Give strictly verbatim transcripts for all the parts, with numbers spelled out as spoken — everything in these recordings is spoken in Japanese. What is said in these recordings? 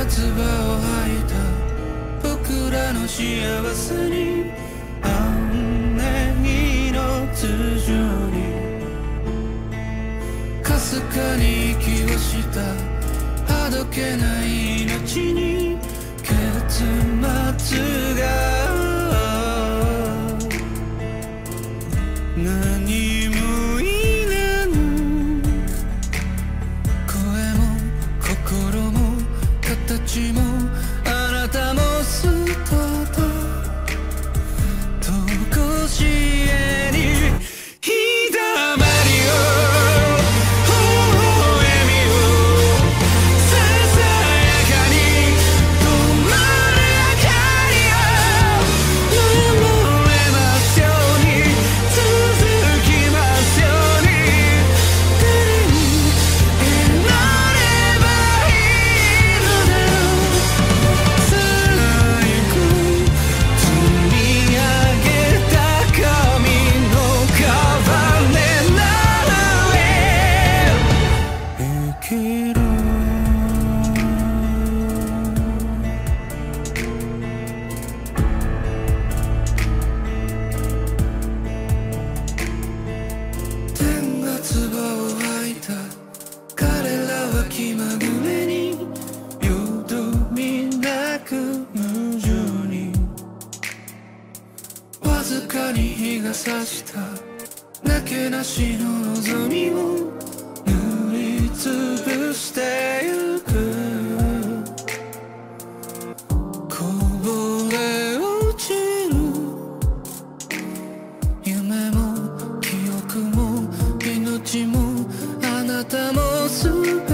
唾を吐いた僕らの幸せに安寧の頭上にかすかに息をしたあどけない命に結末が何も言えぬ声も心も形もあなたも捨てたとこしえにひだまりを微笑みをささやかに灯る明かりを守れますように続きますように誰に祈ればいいのだろう最後積み上げた髪の束ねならへ生きる天が唾を吐いた彼らは気まぐれによどみなく無情にわずかに日が差したなけなしの望みを塗りつぶしてゆくこぼれ落ちる夢も記憶も命もあなたもすべて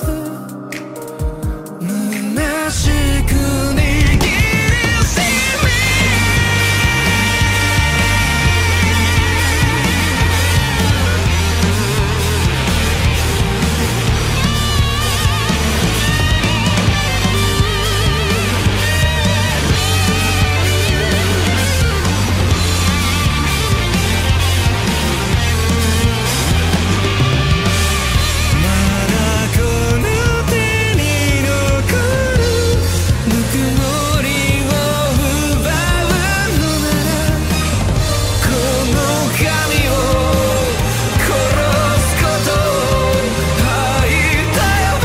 虚しく握りしめまだこの手に残るぬくもりを奪うのならこの髪を殺すことを吐いたよ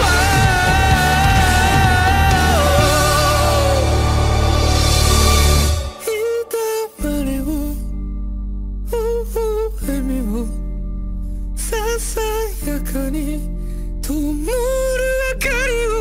ひだまりを微笑みをささやかに灯る明かりを